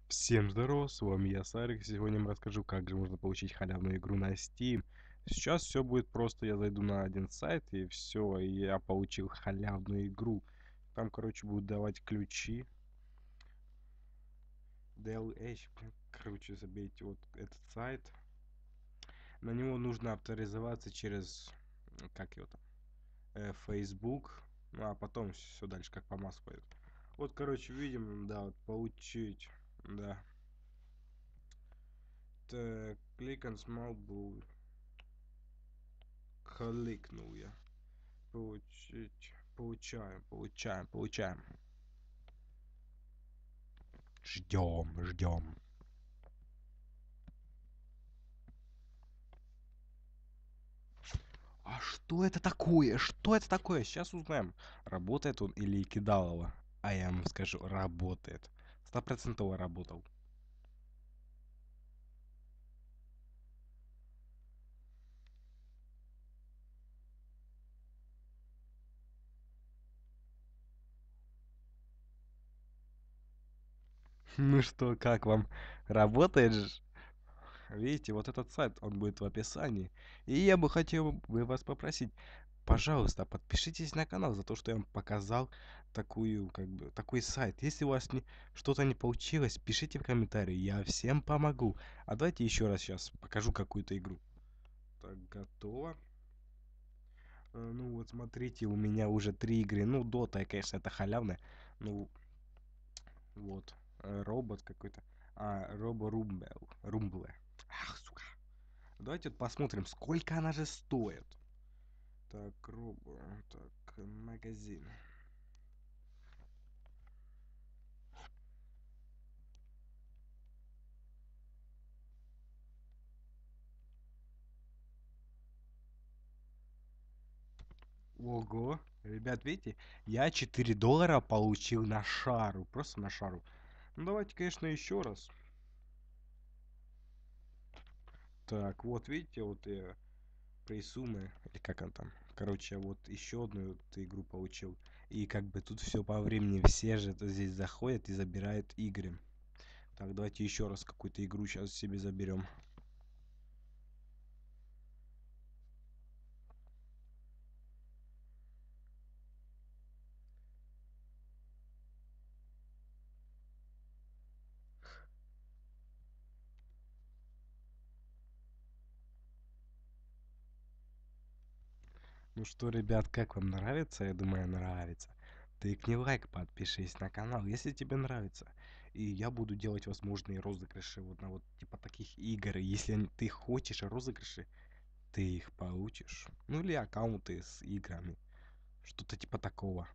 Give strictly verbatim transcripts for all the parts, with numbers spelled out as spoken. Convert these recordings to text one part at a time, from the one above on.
Всем здорово, с вами я, Сарик. Сегодня я вам расскажу, как же можно получить халявную игру на Steam. Сейчас все будет просто, я зайду на один сайт и все, и я получил халявную игру. Там, короче, будут давать ключи. ди эл эйч, короче, забейте вот этот сайт. На него нужно авторизоваться через, м, как его там, э, Facebook. Ну, а потом все дальше как по маслу пойдет. Вот, короче, видим, да, вот получить, да. Так, click on small blue. Кликнул я. Получить. Получаем, получаем, получаем. Ждем, ждем. А что это такое? Что это такое? Сейчас узнаем. Работает он или кидалово? А я вам скажу, работает. Стопроцентово работал. Ну что, как вам? Работает же? Видите, вот этот сайт, он будет в описании. И я бы хотел бы вас попросить, пожалуйста, подпишитесь на канал за то, что я вам показал такую, как бы, такой сайт. Если у вас не, что-то не получилось, пишите в комментарии, я всем помогу. А давайте еще раз сейчас покажу какую-то игру. Так, готово. Э, Ну вот, смотрите, у меня уже три игры. Ну, Дота, конечно, это халявная. Ну, вот, э, робот какой-то. А, Робо Румбл. Румбле. Ах, сука. Давайте вот посмотрим, сколько она же стоит. Так, Робо, так, магазин. Ого, ребят, видите, я четыре доллара получил на шару, просто на шару. Ну давайте, конечно, еще раз. Так, вот видите, вот я присумы, или как он там. Короче, вот еще одну вот игру получил. И как бы тут все по времени, все же это здесь заходят и забирают игры. Так, давайте еще раз какую-то игру сейчас себе заберем. Ну что, ребят, как вам нравится? Я думаю, нравится. Тыкни лайк, подпишись на канал, если тебе нравится. И я буду делать возможные розыгрыши вот на вот типа таких игр. И если они- ты хочешь розыгрыши, ты их получишь. Ну или аккаунты с играми. Что-то типа такого.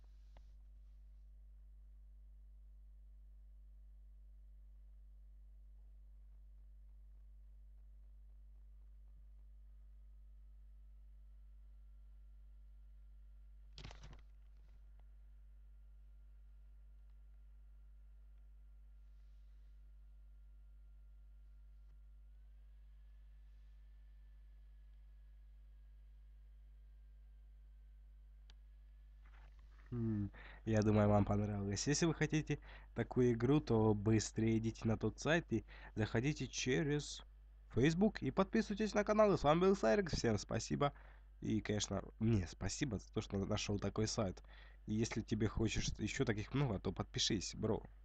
М, Я думаю, вам понравилось. Если вы хотите такую игру, то быстрее идите на тот сайт и заходите через Facebook и подписывайтесь на канал. И с вами был Сайрек. Всем спасибо. И, конечно, мне спасибо за то, что нашел такой сайт. И если тебе хочешь еще таких много, то подпишись, бро.